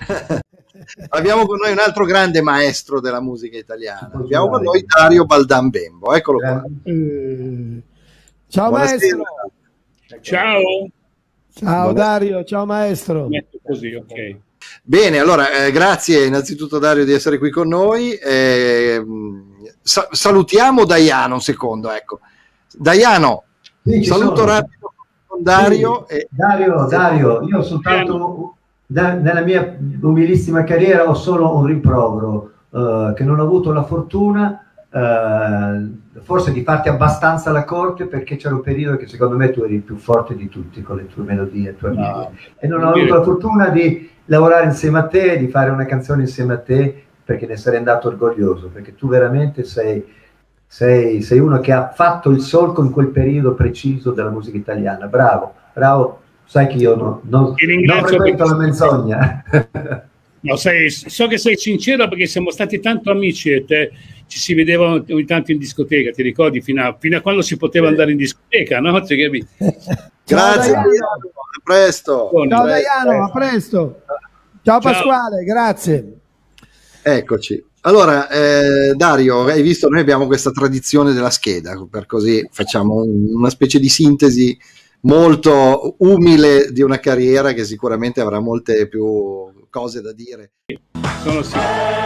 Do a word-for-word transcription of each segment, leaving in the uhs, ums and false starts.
Abbiamo con noi un altro grande maestro della musica italiana. Abbiamo con noi Dario Baldan Bembo. Eccolo qua. Eh, ciao Buonasera. maestro. Ciao. Ciao Dario, ciao maestro. Metto così, ok. Bene, allora eh, grazie innanzitutto Dario di essere qui con noi. Eh, sa- salutiamo Daiano un secondo, ecco. Daiano, Sì, ci saluto sono. rapido con Dario. Sì, e... Dario, Dario, io soltanto da, nella mia umilissima carriera ho solo un rimprovero, eh, che non ho avuto la fortuna eh, forse di farti abbastanza alla corte, perché c'era un periodo che secondo me tu eri il più forte di tutti con le tue melodie, le tue No, amiche, e non ho avuto la fortuna di lavorare insieme a te, di fare una canzone insieme a te, perché ne sarei andato orgoglioso, perché tu veramente sei, sei, sei uno che ha fatto il solco in quel periodo preciso della musica italiana. Bravo, bravo. Sai che io non, non, non frequento la menzogna. No, sei, so che sei sincero, perché siamo stati tanto amici e te ci si vedeva ogni tanto in discoteca, ti ricordi? Fino a, fino a quando si poteva andare in discoteca, no? Cioè, grazie, a presto. Ciao Daiano, a presto. Ciao Pasquale, grazie. Eccoci. Allora, eh, Dario, hai visto, noi abbiamo questa tradizione della scheda, per così facciamo un, una specie di sintesi molto umile di una carriera che sicuramente avrà molte più cose da dire. Sono sicuro.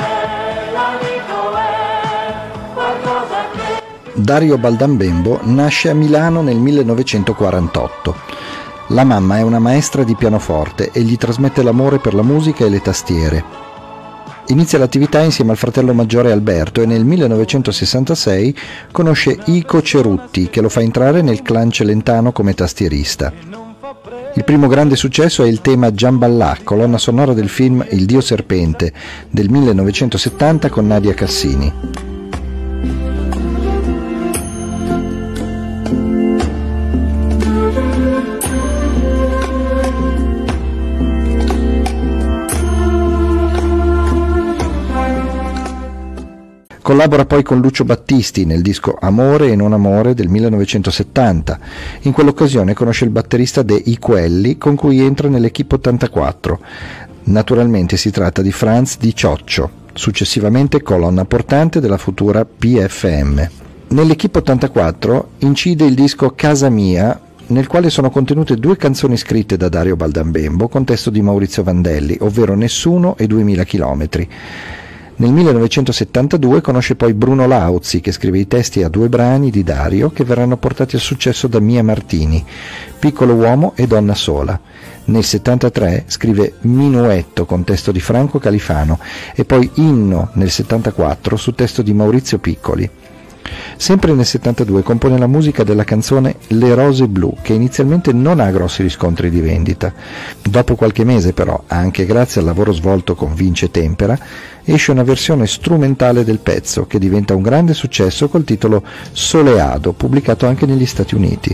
Dario Baldan Bembo nasce a Milano nel millenovecentoquarantotto. La mamma è una maestra di pianoforte e gli trasmette l'amore per la musica e le tastiere. Inizia l'attività insieme al fratello maggiore Alberto e nel millenovecentosessantasei conosce Ico Cerutti, che lo fa entrare nel clan Celentano come tastierista. Il primo grande successo è il tema Giamballà, colonna sonora del film Il Dio Serpente del millenovecentosettanta con Nadia Cassini. Collabora poi con Lucio Battisti nel disco Amore e non amore del millenovecentosettanta. In quell'occasione conosce il batterista De Iquelli, con cui entra nell'Equipe ottantaquattro. Naturalmente si tratta di Franz Di Cioccio, successivamente colonna portante della futura P F M. Nell'Equipe ottantaquattro incide il disco Casa Mia, nel quale sono contenute due canzoni scritte da Dario Baldan Bembo con testo di Maurizio Vandelli, ovvero Nessuno e Duemila chilometri. Nel millenovecentosettantadue conosce poi Bruno Lauzi, che scrive i testi a due brani di Dario che verranno portati al successo da Mia Martini, Piccolo uomo e Donna sola. Nel settantatré scrive Minuetto con testo di Franco Califano e poi Inno nel settantaquattro su testo di Maurizio Piccoli. Sempre nel settantadue compone la musica della canzone Le rose blu, che inizialmente non ha grossi riscontri di vendita. Dopo qualche mese però, anche grazie al lavoro svolto con Vince Tempera, esce una versione strumentale del pezzo che diventa un grande successo col titolo Soleado, pubblicato anche negli Stati Uniti.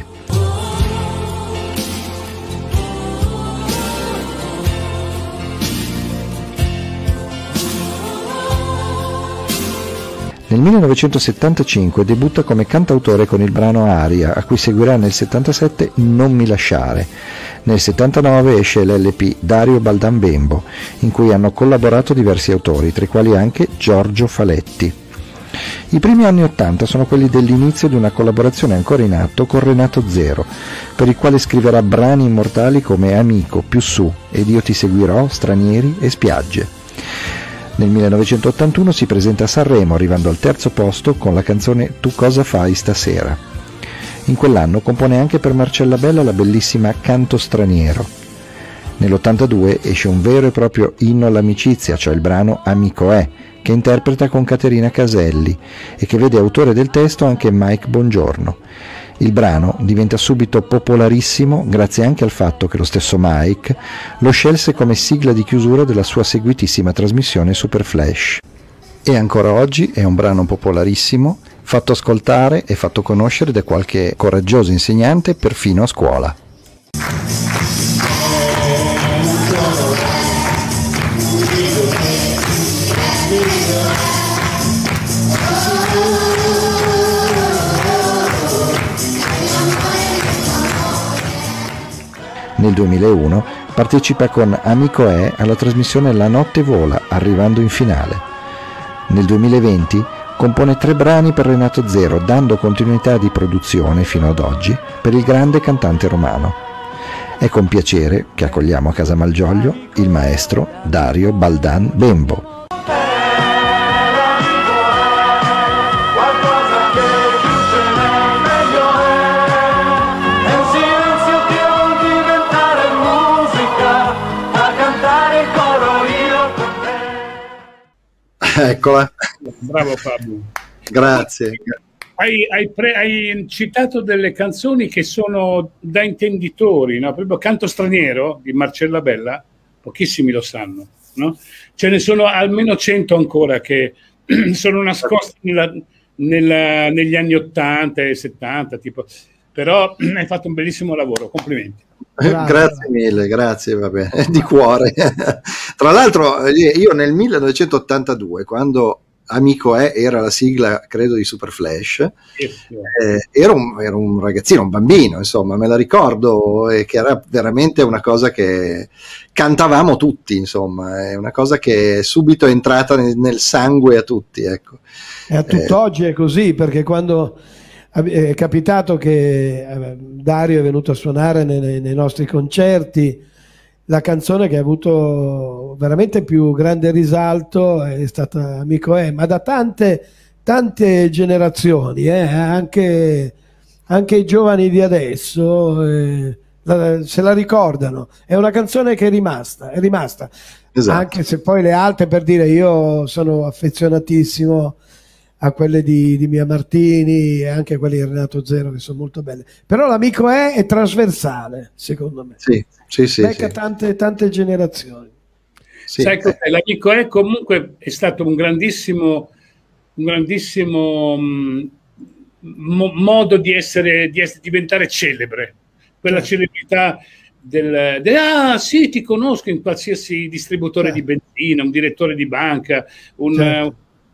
Nel millenovecentosettantacinque debutta come cantautore con il brano Aria, a cui seguirà nel settantasette Non mi lasciare. Nel settantanove esce l'L P Dario Baldan Bembo, in cui hanno collaborato diversi autori, tra i quali anche Giorgio Faletti. I primi anni Ottanta sono quelli dell'inizio di una collaborazione ancora in atto con Renato Zero, per il quale scriverà brani immortali come Amico, Più su, Ed io ti seguirò, Stranieri e Spiagge. Nel millenovecentottantuno si presenta a Sanremo, arrivando al terzo posto con la canzone Tu cosa fai stasera. In quell'anno compone anche per Marcella Bella la bellissima Canto straniero. Nell'ottantadue esce un vero e proprio inno all'amicizia, cioè il brano Amico è, che interpreta con Caterina Caselli e che vede autore del testo anche Mike Bongiorno. Il brano diventa subito popolarissimo grazie anche al fatto che lo stesso Mike lo scelse come sigla di chiusura della sua seguitissima trasmissione Super Flash. E ancora oggi è un brano popolarissimo, fatto ascoltare e fatto conoscere da qualche coraggioso insegnante perfino a scuola. Nel duemilauno partecipa con Amico È alla trasmissione La notte vola, arrivando in finale. Nel duemilaventi compone tre brani per Renato Zero, dando continuità di produzione fino ad oggi per il grande cantante romano. È con piacere che accogliamo a casa Malgioglio il maestro Dario Baldan Bembo. Eccola. Bravo Fabio. Grazie. Hai, hai, pre, hai citato delle canzoni che sono da intenditori, no? Proprio Canto straniero di Marcella Bella, pochissimi lo sanno, no? Ce ne sono almeno cento ancora che sono nascosti nella, nella, negli anni ottanta e settanta, tipo. Però hai fatto un bellissimo lavoro, complimenti. Grazie, grazie mille, grazie, va bene, di cuore. Tra l'altro io nel millenovecentottantadue, quando Amico È era la sigla, credo, di Super Flash, eh, ero, un, ero un ragazzino, un bambino, insomma, me la ricordo, e che era veramente una cosa che cantavamo tutti, insomma, è una cosa che subito è entrata nel, nel sangue a tutti, ecco. E a tutt'oggi eh. è così, perché quando è capitato che Dario è venuto a suonare nei, nei nostri concerti, la canzone che ha avuto veramente più grande risalto è stata Amico È, ma da tante, tante generazioni, eh, anche, anche i giovani di adesso eh, la, se la ricordano. È una canzone che è rimasta, è rimasta. Esatto. Anche se poi le altre, per dire, io sono affezionatissimo a quelle di, di Mia Martini e anche quelle di Renato Zero, che sono molto belle, però l'Amico È è trasversale, secondo me. Sì, sì, sì, becca sì. Tante, tante generazioni. Sì. Sai cos'è? L'Amico È comunque è stato un grandissimo un grandissimo mh, mo modo di essere, di essere diventare celebre, quella sì. celebrità del, del ah sì, ti conosco in qualsiasi distributore sì. di benzina, un direttore di banca, un sì.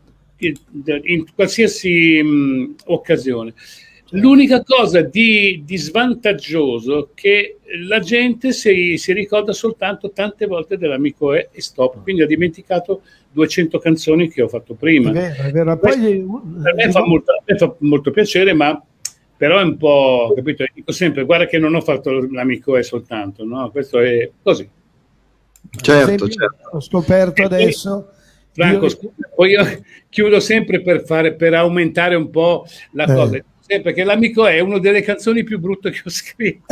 in qualsiasi mh, occasione. L'unica cosa di, di svantaggioso che la gente si, si ricorda soltanto tante volte dell'Amico È e stop, quindi ha dimenticato duecento canzoni che ho fatto prima. È vero, è vero. Poi, a me fa molto, a me fa molto piacere, ma però è un po', capito? Dico sempre, guarda che non ho fatto l'Amico È soltanto, no? Questo è così. Certo, certo. Ho scoperto e adesso... Franco, io... poi io chiudo sempre per, fare, per aumentare un po' la eh. cosa, sempre che l'Amico È una delle canzoni più brutte che ho scritto.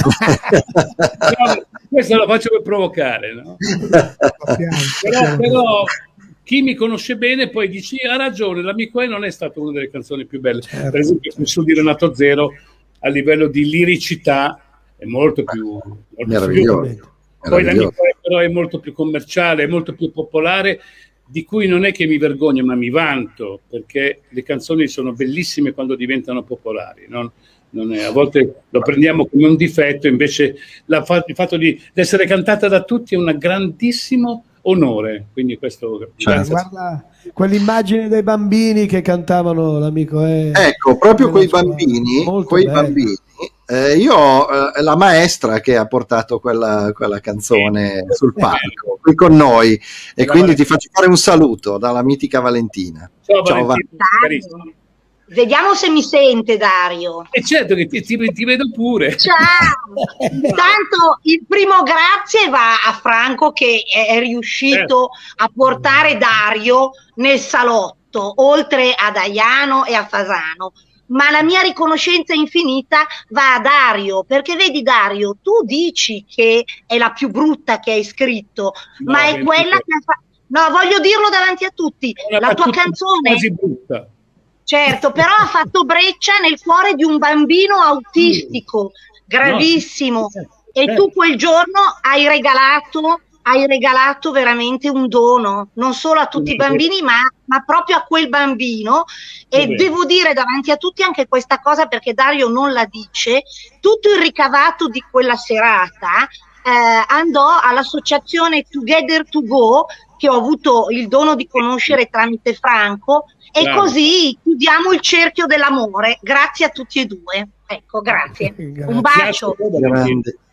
No, questo lo faccio per provocare, no? però, però chi mi conosce bene poi dice ha ragione, l'Amico È non è stata una delle canzoni più belle. Certo. Per esempio su di Renato Zero a livello di liricità è molto più molto meraviglioso. Più. Poi l'Amico È però è molto più commerciale, è molto più popolare, di cui non è che mi vergogno, ma mi vanto, perché le canzoni sono bellissime quando diventano popolari. Non, non è, a volte lo prendiamo come un difetto, invece la, il fatto di essere cantata da tutti è un grandissimo onore. Quindi questo, cioè, guarda quell'immagine dei bambini che cantavano l'Amico È. Ecco, proprio quei bambini, quei bambini. Eh, io ho eh, la maestra che ha portato quella, quella canzone sì. sul palco qui con noi, e Ciao, quindi Valentina. Ti faccio fare un saluto dalla mitica Valentina. Ciao, Ciao Valentina. Valentina. Vediamo se mi sente Dario. E certo che ti, ti, ti vedo pure. Ciao. Intanto il primo grazie va a Franco che è riuscito eh. a portare Dario nel salotto, oltre a Daiano e a Fasano. Ma la mia riconoscenza infinita va a Dario, perché vedi Dario, tu dici che è la più brutta che hai scritto, no, ma è quella che ha fatto... No, voglio dirlo davanti a tutti, la tua canzone... Quasi brutta. Certo, però ha fatto breccia nel cuore di un bambino autistico, gravissimo, no. E tu quel giorno hai regalato... hai regalato veramente un dono, non solo a tutti i bambini, ma, ma proprio a quel bambino. E Vabbè. devo dire davanti a tutti anche questa cosa, perché Dario non la dice, tutto il ricavato di quella serata eh, andò all'associazione Together to Go, che ho avuto il dono di conoscere tramite Franco, e Bravo. Così chiudiamo il cerchio dell'amore. Grazie a tutti e due. Ecco, grazie. grazie. Un bacio. Grande.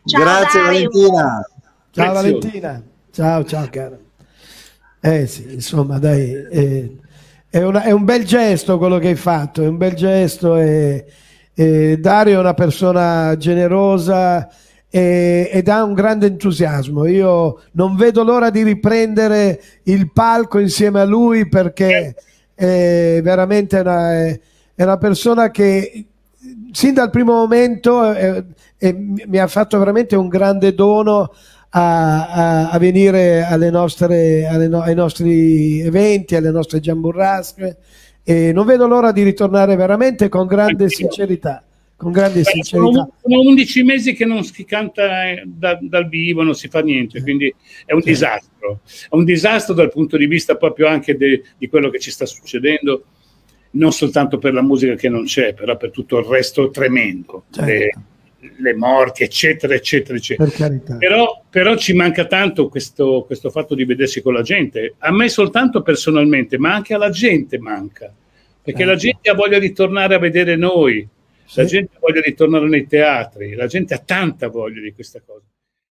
Ciao, Grazie Dario. Valentina. Ciao Prezioso. Valentina, ciao ciao cara. Eh sì, insomma dai, eh, è, una- è un bel gesto quello che hai fatto, è un bel gesto e, e Dario è una persona generosa e, ed ha un grande entusiasmo. Io non vedo l'ora di riprendere il palco insieme a lui perché è veramente una, è, è una persona che sin dal primo momento eh, eh, mi ha fatto veramente un grande dono a, a- a venire alle nostre, alle no- ai nostri eventi, alle nostre giamburrasche e non vedo l'ora di ritornare veramente con grande Anch'io. sincerità, con grande Beh, sincerità. sono, sono undici mesi che non si canta eh, da- dal vivo, non si fa niente, quindi è un Sì. disastro. È un disastro dal punto di vista proprio anche de- di quello che ci sta succedendo, non soltanto per la musica che non c'è, però per tutto il resto tremendo. Certo. Le, le morti, eccetera, eccetera, eccetera. Per carità. Però, però ci manca tanto questo, questo fatto di vedersi con la gente. A me soltanto personalmente, ma anche alla gente manca. Perché la Certo. gente ha voglia di tornare a vedere noi, la Sì. gente ha voglia di tornare nei teatri, la gente ha tanta voglia di questa cosa.